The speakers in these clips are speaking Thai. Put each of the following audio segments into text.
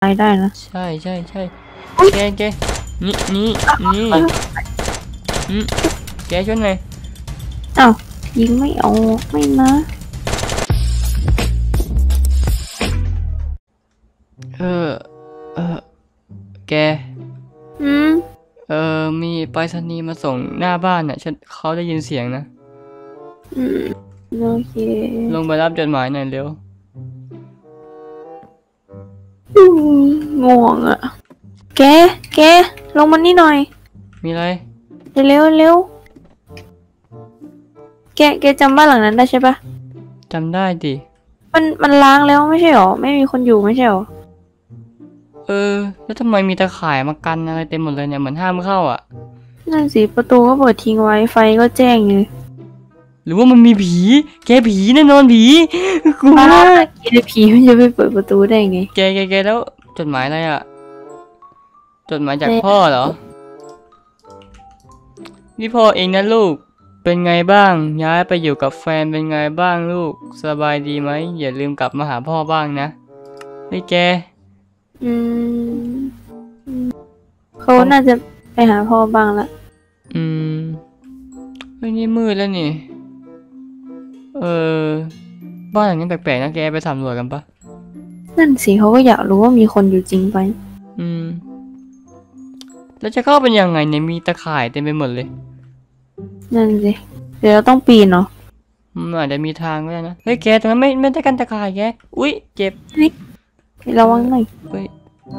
ายได้นะใช่แกนี่แกช่วยหน่อยอ้าวยิงไม่เอาไม่นะแกมีไปรษณีย์มาส่งหน้าบ้านน่ะเขาได้ยินเสียงนะโอเคลงไปรับจดหมายหน่อยเร็วง่วงอ่ะแกลงมานี่หน่อยมีอะไรเร็วแกจำบ้านหลังนั้นได้ใช่ปะจำได้ดิมันล้างแล้วไม่ใช่หรอไม่มีคนอยู่ไม่ใช่หรอแล้วทำไมมีตะข่ายมากันอะไรเต็มหมดเลยเนี่ยเหมือนห้ามเข้าอ่ะนั่นสิประตูก็เปิดทิ้งไว้ไฟก็แจ้งอยู่หรือว่ามันมีผีแกผีแน่นอนผีกูว่าผีมันจะไปเปิดประตูได้ไงแกแล้วจดหมายอะไรอ่ะจดหมายจากพ่อเหรอนี่พ่อเองนะลูกเป็นไงบ้างย้ายไปอยู่กับแฟนเป็นไงบ้างลูกสบายดีไหมอย่าลืมกลับมาหาพ่อบ้างนะเฮ้ยแกเขาน่าจะไปหาพ่อบ้างละเฮ้ยนี่มืดแล้วนี่บ้านหลังนี้แปลกๆนะแกไปสำรวจกันปะนั่นสิเขาก็อยากรู้ว่ามีคนอยู่จริงไปแล้วจะเข้าเป็นยังไงเนี่ยมีตะข่ายเต็มไปหมดเลยนั่นสิเดี๋ยวเราต้องปีนเนาะอาจจะมีทางก็ได้นะเฮ้ยแกตรงนั้นไม่ได้กันตะข่ายแกอุ๊ยเจ็บระวังหน่อยเฮ้ย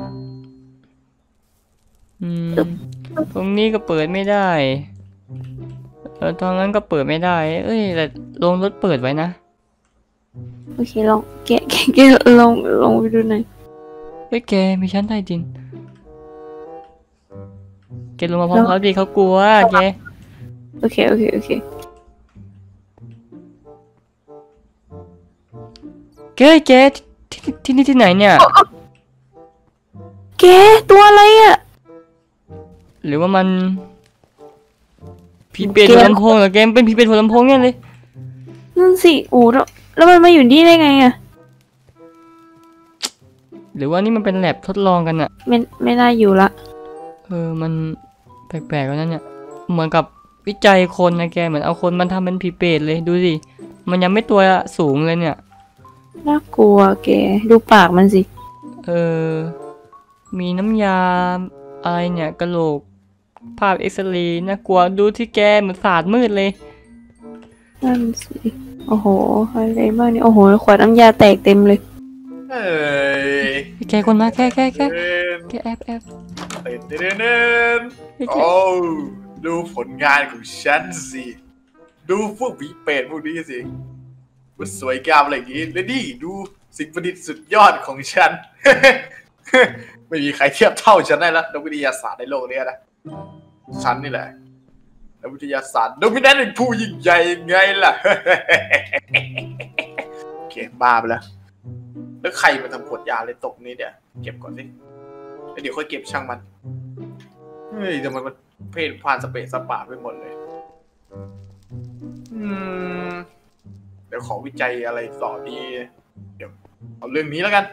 ตรงนี้ก็เปิดไม่ได้ตรงนั้นก็เปิดไม่ได้แต่ลงรถเปิดไว้นะโอเคลองแกลองไปดูหน่อยเฮ้ยแกมีชั้นใต้ดินแกลงมาพร้อมเขาดิเขากลัวแกโอเคแกที่นี่ที่ไหนเนี่ยแกตัวอะไรอ่ะหรือว่ามันผีเป็ดหัวลำโพงเหรอแกเป็นผีเป็ดหัวลำโพงเนี่ยเลยนั่นสิโอ้แล้วมันมาอยู่นี่ได้ไงอ่ะหรือว่านี่มันเป็นแลบทดลองกันอะไม่น่าอยู่ละมันแปลกๆแล้วนั่นเนี่ยเหมือนกับวิจัยคนนะแกเหมือนเอาคนมันทำเป็นผีเป็ดเลยดูสิมันยังไม่ตัวสูงเลยเนี่ยน่ากลัวแกดูปากมันสิมีน้ำยาอะไรเนี่ยกะโหลกภาพเอ็กซเรย์น่ากลัวดูที่แกเหมือนศาสตร์มืดเลยนั่นสิโอ้โหอะไรบ้างเนี่ยโอ้โหขวดน้ำยาแตกเต็มเลยแกคนมาแกแอบโอ้ดูผลงานของฉันสิดูพวกผีเป็ดพวกนี้สิมันสวยงามอะไรอย่างนี้และนี่ดูสิ่งประดิษฐ์สุดยอดของฉัน ไม่มีใครเทียบเท่าฉันได้แล้วนักวิทยาศาสตร์ในโลกนี้นะฉันนี่แหละนักวิทยาศาสตร์โดมิเนนต์ผู้ยิ่งใหญ่ยังไงล่ะ โอเคบ้าไปแล้วใครมาทำขวดยาเลยตกนี้เนี่ยเก็บก่อนสิแล้วเดี๋ยวค่อยเก็บช่างมันเฮ้ยทำไมมันเพศผ่านสเปซสปาไปหมดเลยเดี๋ยวขอวิจัยอะไรต่อดีเดี๋ยวเอาเรื่องนี้แล้วกัน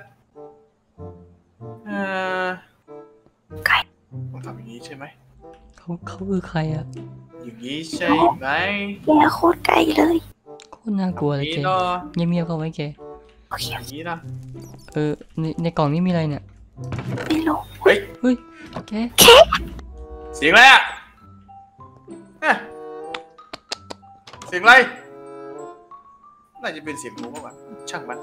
ใครทำอย่างนี้ใช่ไหมเขาคือใครอะอย่างนี้ใช่ไหมแกโคตรไกลเลยโคตรน่ากลัวเลยแกเงียบๆเข้าไว้แกอย่างนี้นะในกล่องนี้มีอะไรเนี่ยไม่รู้เฮ้ยแกเสียงอะไรอะเสียงอะไรน่าจะเป็นเสียงงูมากกว่าช่างมัน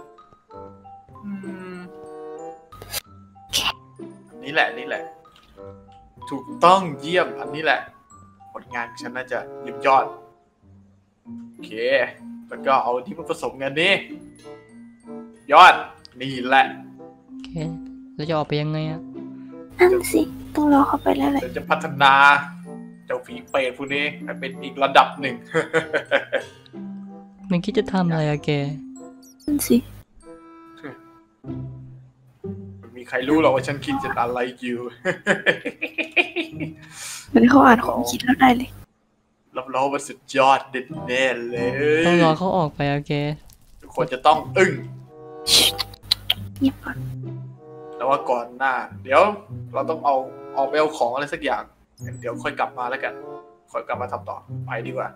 นี่แหละถูกต้องเยี่ยมอันนี้แหละผลงานฉันน่าจะเยี่ยมยอดโอเคแล้วก็เอาที่มาผสมกันนี่ยอดนี่แหละโอเคแล้วจะออกไปยังไงอะนั่นสิต้องรอเข้าไปแล้วแหละจะพัฒนาเจ้าผีเป็ดพวกนี้ให้เป็นอีกระดับหนึ่งมันคิดจะทำอะไรอะแกนั่นสิมีใครรู้หรอว่าฉันคิดจะอะไรอยู่มันเขาอ่านของคิดแล้วได้เลยรับรองว่าสุดยอดเด็ดแน่เลยต้องรอเขาออกไปอะแกทุกคนจะต้องอึ้งเงียบก่อนแต่ว่าก่อนหน้า เดี๋ยวเราต้องเอาไปเอาของอะไรสักอย่างเดี๋ยวค่อยกลับมาแล้วกันค่อยกลับมาทำต่อไปดีกว่า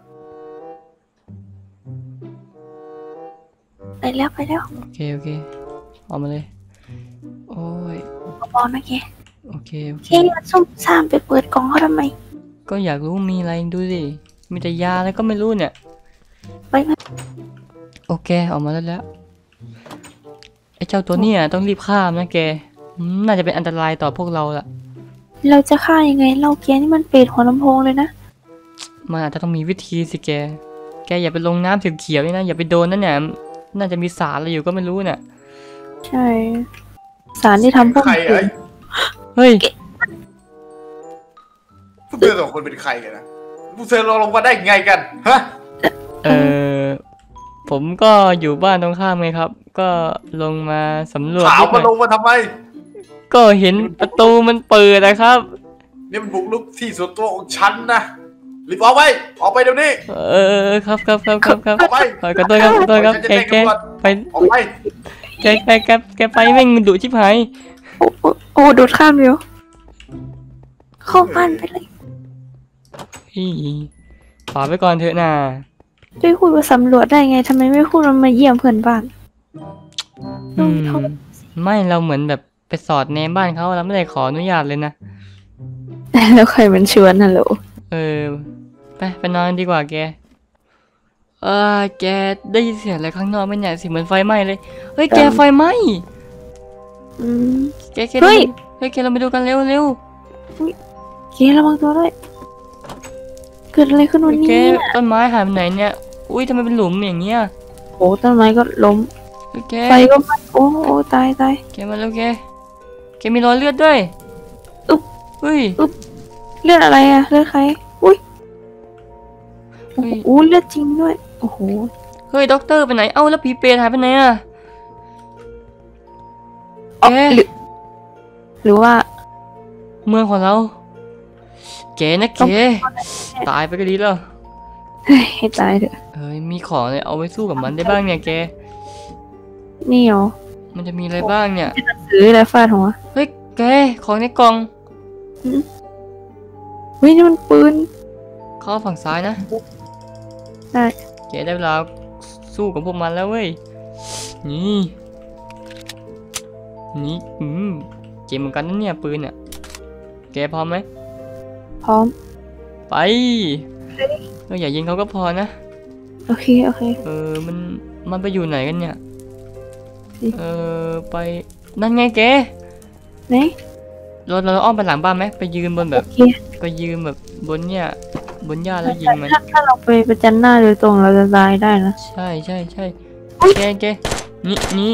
ไปแล้วไปแล้วโอเคโอเคออกมาเลยโอ้ยบอลนะแกโอเคโอเคแกนี่มันซุ่มซ่ามไปเปิดกล่องเขาทำไมก็อยากรู้มีอะไรดูสิมีแต่ยาแล้วก็ไม่รู้เนี่ยไปไหมโอเคออกมาแล้วไอ้เจ้าตัวเนี่ยต้องรีบฆ่ามันนะแกน่าจะเป็นอันตรายต่อพวกเราล่ะเราจะฆ่ายังไงเราแกนี่มันเป็ดหัวลำโพงเลยนะมันอาจจะต้องมีวิธีสิแกอย่าไปลงน้ำเขียวๆนี่นะอย่าไปโดนนั่นเนี่ยน่าจะมีสารอะไรอยู่ก็ไม่รู้เนี่ยใช่ สารที่ทำพวกใครเป็ดเฮ้ยพวกเธอสองคนเป็นใครกันนะพวกเธอลงมาได้ไงกันฮะเออผมก็อยู่บ้านตรงข้ามไงครับ ก็ลงมาสำรวจถามนิดหน่มาอยลงมาทำไมก็เห็นประตูมันเปิดนะครับนี่มันบุกรุกที่ส่วนตัวของฉันนะรีบออกไปออกไปเดี๋ยวนี้ครับออกไปขอโทษครับฉันจะแจ้งตำรวจไปออกไปแกไปแม่งดุชิบหายโอ้โดดข้ามเร็วเข้าบ้านไปเลยอีขอไปก่อนเถอะนะได้พูดว่าสำรวจได้ไงทำไมไม่พูดว่ามาเยี่ยมเพื่อนบ้านอืมเขาไม่เราเหมือนแบบไปสอดแนมบ้านเขาเราไม่ได้ขออนุญาตเลยนะแล้วใครมันชวนฮัลโหลไปนอนดีกว่าแกแกได้ยินเสียงอะไรข้างนอกไหมเนี่ยเสียงเหมือนไฟไหม้เลยเฮ้ยแกไฟไหม้อืมแกเฮ้ยแกเราไปดูกันเร็วเกระวังตัวด้วยเกิดอะไรขึ้นวันแกนี้น่ะต้นไม้หายไปไหนเนี่ยอุ้ยทำไมเป็นหลุมอย่างเงี้ยโอ้ต้นไม้ก็ล้มเฮ้ยแกไฟก็ไหม้โอ้ตายแกมาแล้วแกมีรอยเลือดด้วยอุ๊บเฮ้ยเลือดอะไรอะเลือดใครอุ้ยเฮ้ยโอ้เลือดจริงด้วยโอ้โหเฮ้ยด็อกเตอร์ไปไหนเอ้าแล้วผีเปรตหายไปไหนอะอ๋อแกหรือว่าเมืองของเราแกนะแกตายไปก็ดีแล้วเฮ้ยให้ตายเถอะเฮ้ยมีของอะไรเอาไว้สู้กับมันได้บ้างเนี่ยแกนี่เหรอมันจะมีอะไรบ้างเนี่ยซื้ออะไรฟาดหัวเฮ้ยแกของในกล่องเฮ้ยนี่มันปืนเข้าฝั่งซ้ายนะได้แกได้เวลาสู้กับพวกมันแล้วเว้ยนี่เกมเหมือนกันนั่นเนี่ยปืนเนี่ยแกพร้อมไหมพร้อมไปก็อย่ายิงเขาก็พอนะโอเคมันไปอยู่ไหนกันเนี่ยสิไปนั่นไงแกไหนเราอ้อมไปหลังบ้านไหมไปยืนบนแบโอบ เคไปยืนแบบบนเนี่ยบนหญ้าแล้วยิงมันถ้าเราไปประจันหน้าโดยตรงเราจะตายได้นะใช่แกนี่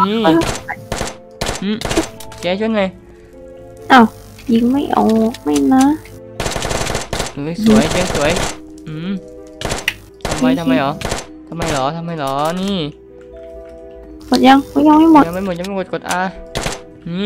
แกช่วยหน่อยอ้าวยิงไม่เอาไม่นะเฮ้ยสวยแกสวยทำไมหรอนี่หมดยังไม่หมดยังไม่หมดกด R นี่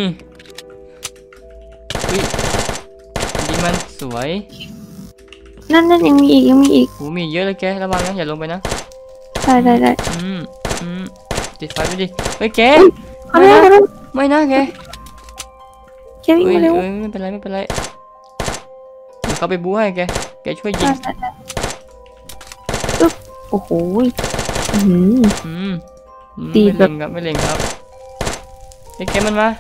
อุ้ยยิงมันสวยนั่นยังมีอีกโหมีเยอะเลยแกระวังนะอย่าลงไปนะได้ติดไฟไปดิเฮ้ยแกเอาเร็วไม่นะแกแกวิ่งมาเร็วไม่เป็นไรเดี๋ยวเขาไปบู๊ให้แกช่วยยิงได้ปึ๊บโอ้โหอื้อหือ ตีไม่แบบเล็งครับไอ้แกมันมา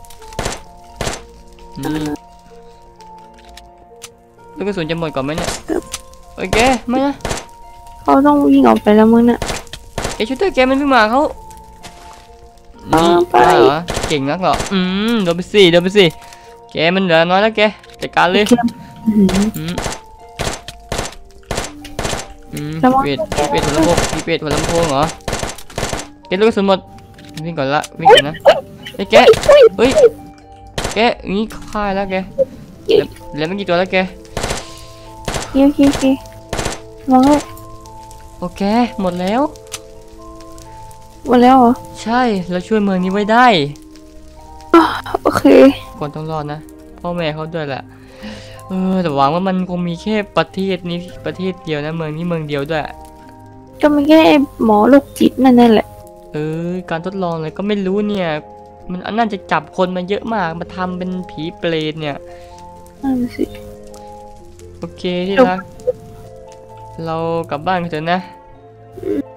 ลูกกระสุนจะหมดก่อนไหมเนี่ยโอเคไม่นะเขาต้องวิ่งออกไปแล้วมึงน่ะแกช่วยด้วยแกมันวิ่งมาเขาไปเหรอเก่งนักเหรอโดนไปสิแกมันเหลือน้อยแล้วแกจัดการเลยอื้อหือ ระวังพี่เป็ดหัวลำโพงเหรอแกลูกกระสุนหมดวิ่งก่อนนะไอ้แกเฮ้ยแกนี่ฆ่าแล้วแกเหลือไม่กี่ตัวแล้วแกโอเคมองเลยโอเคหมดแล้วหมดแล้วเหรอใช่เราช่วยเมืองนี้ไว้ได้โอเคคนต้องรอดนะพ่อแม่เขาด้วยแหละแต่หวังว่ามันคงมีแค่ประเทศนี้ประเทศเดียวนะเมืองนี้เมืองเดียวด้วยก็ไม่แค่หมอโรคจิตนั่นแหละการทดลองอะไรก็ไม่รู้เนี่ยมันน่าจะจับคนมาเยอะมากมาทำเป็นผีเปรตเนี่ยนั่นสิโอเคที่รักเรากลับบ้านกันเถอะนะ